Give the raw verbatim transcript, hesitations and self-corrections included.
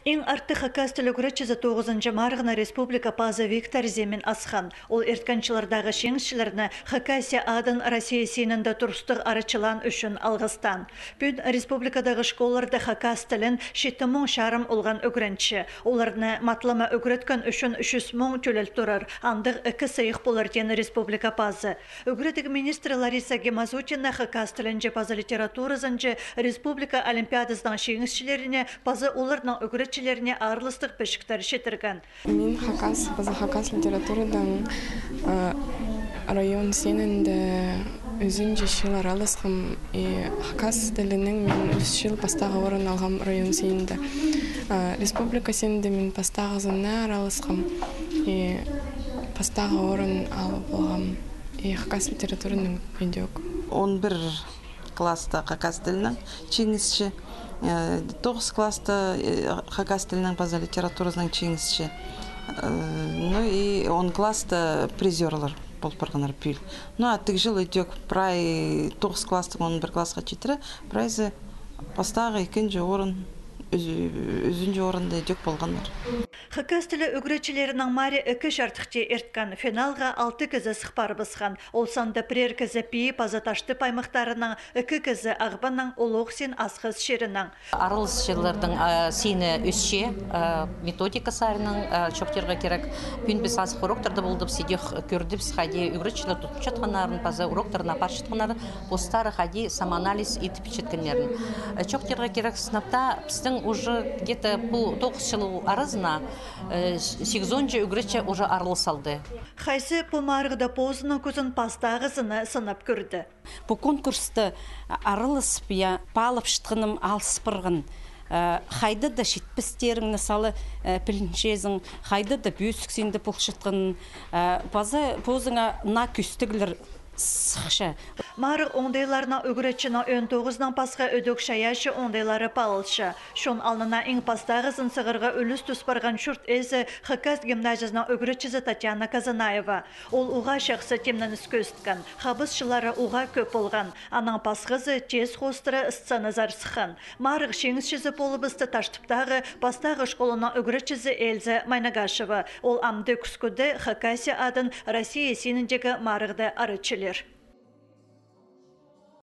Иң арты Хакас телегүрәтчесе тоғызынчы марғына республика паза Виктор Земин асхан. Ол ертканчылардағы шеңшілеріні Хакасия адын Россия сенінде тұрстық арычылан үшін алғыстан. Бүн республикадағы школларды Хакас тілін шетті мұң шарым олған өгірінші. Оларыны матлама өгіреткан үшін үшіс мұң төлел тұрар. Андық үкі сайық болар дені республика пазы. Өгіретігі министрі Лариса Гемазутина Хакас тілінже паза литературызынже республика олимпиадасының шеңшілеріне пазы оларының өгіретчі арлыстық пешіктер шетірген. Мен Хакас, паза Хакас литературадан район сенінде өзін жешіл аралысқым. Хакас тілінің мен үз жыл пастағы орын алғам район сенінде. Республика сенінде мен пастағы зынна аралысқым. Пастағы орын алып болғам. Хакас литератураның бендеук. он бір класста Хакас тілінің чеңісші. тоғыз класста Хакас тілінің паза литературасының чеңісші. Ну и он класста призерлар бол барғанар пүл. Ну а тік жыл өтек прай тоғыз класстың он бір классқа четірі прайзы пастағы екінші орын өзінже орында өтек болғанар. Хакас тілі өгіретчілерінің мари үкі шартықте ерткан финалға алты кізі сықпар бысқан. Ол санда бірер кізі пейі пазаташты паймықтарының үкі кізі ағбанның олуқ сен асқыз шерінің. Арылыс жылардың сені өсше методика сарының чөктерға керек бүн біз азық уроктарды болдып, седех көрдіп сқади өгіретчілер тұтып жатқанарын, паза уроктарына пар жатқанарын, постары қади самоанализ етіп жеткенлерін. Чөктерға керек сынапта біздің уже где-то бұл тоғыз жыл арызына сегізінші үгіретші уже арылыс алды. Қайсы помарғыда позының көзін пастағызыны сынап көрді. Бұл конкурсты арылыс бия палып шытқыным алыс бұрғын. Қайды да шетпістерің нысалы піліншезің, қайды да бөсіксенді бұл шытқын. Позыңа на күстігілер сықшы. Марық оңдайларына өгіретчіна он тоғыздан пасқа өдөк шаяшы оңдайлары палылшы. Шон алнына ең пастағызын сығырға өліс тұспарған шүрт әзі Хакас гимназиясына өгіретчізі Татьяна Казанаева. Ол уға шақсы темнен үскөсткен. Хабысшылары уға көп болған. Аның пасғызы тез хостыры ыстсанызар сықын. Марық шеңізшізі полыбысты таштыптағы пастағы школына өгіретчізі Эльза Майнагашева. Ол амды күскуді Хакасия адын Россия сеніндегі марықты арычылер.